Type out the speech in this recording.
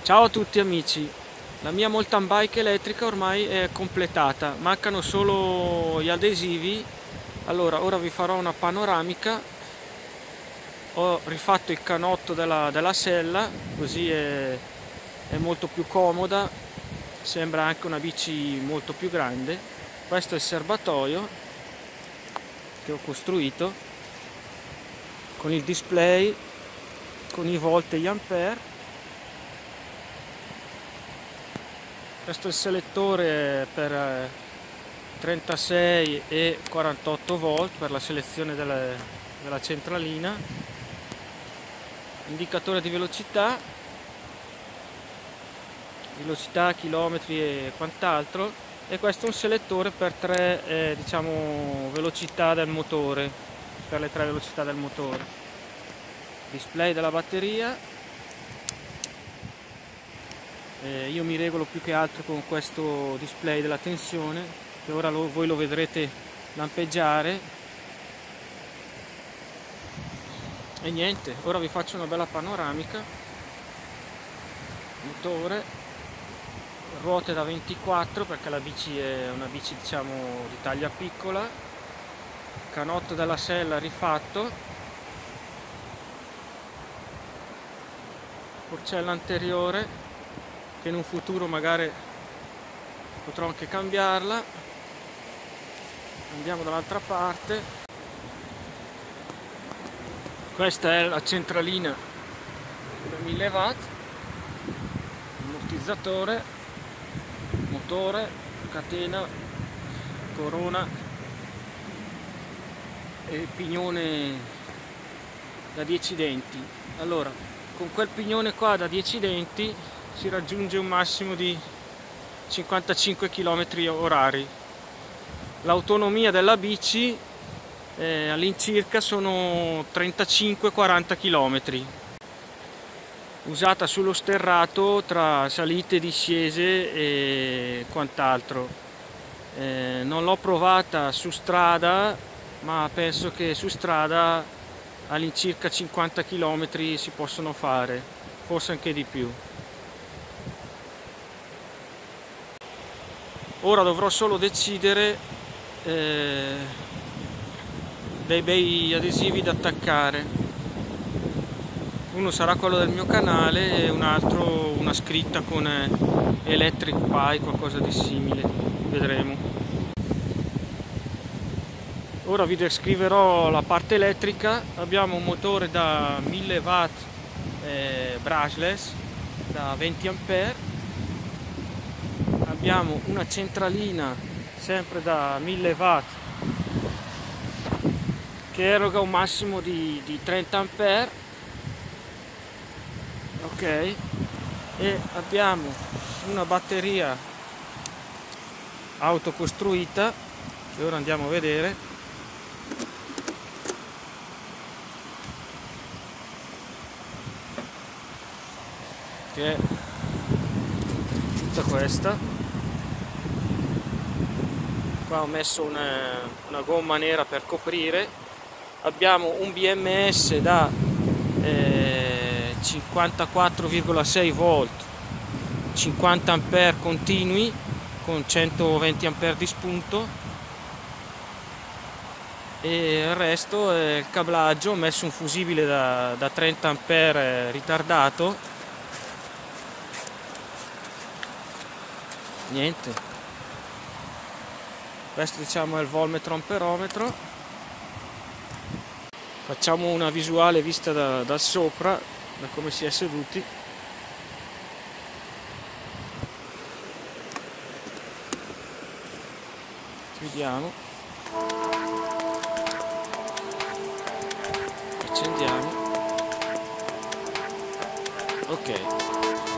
Ciao a tutti amici, la mia mountain bike elettrica ormai è completata, mancano solo gli adesivi. Allora, ora vi farò una panoramica. Ho rifatto il canotto della sella, così è molto più comoda, sembra anche una bici molto più grande. Questo è il serbatoio che ho costruito con il display, con i volt e gli ampere. Questo è il selettore per 36 e 48 volt per la selezione della centralina, indicatore di velocità, chilometri e quant'altro, e questo è un selettore per tre velocità del motore, per le tre velocità del motore. Display della batteria. Io mi regolo più che altro con questo display della tensione, che ora voi lo vedrete lampeggiare. E niente, ora vi faccio una bella panoramica. Motore, ruote da 24 perché la bici è una bici di taglia piccola, canotto della sella rifatto, porcella anteriore che in un futuro magari potrò anche cambiarla. Andiamo dall'altra parte. Questa è la centralina da 1000 watt, ammortizzatore, motore, catena, corona e pignone da 10 denti. Allora, con quel pignone qua da 10 denti si raggiunge un massimo di 55 km/h. L'autonomia della bici all'incirca sono 35-40 km, usata sullo sterrato tra salite, discese e quant'altro. Non l'ho provata su strada, ma penso che su strada all'incirca 50 km si possono fare, forse anche di più. Ora dovrò solo decidere dei bei adesivi da attaccare. Uno sarà quello del mio canale e un altro una scritta con Electric Pie, qualcosa di simile, vedremo. Ora vi descriverò la parte elettrica. Abbiamo un motore da 1000 watt brushless da 20 ampere. Abbiamo una centralina sempre da 1000 watt che eroga un massimo di 30 ampere, ok, e abbiamo una batteria autocostruita che ora andiamo a vedere, che è tutta questa. Qua ho messo una gomma nera per coprire. Abbiamo un BMS da 54,6 volt, 50 ampere continui con 120 ampere di spunto, e il resto è il cablaggio. Ho messo un fusibile da 30 ampere ritardato. Niente. Questo è il volmetro amperometro. Facciamo una visuale vista da sopra, da come si è seduti. Chiudiamo. Accendiamo. Ok.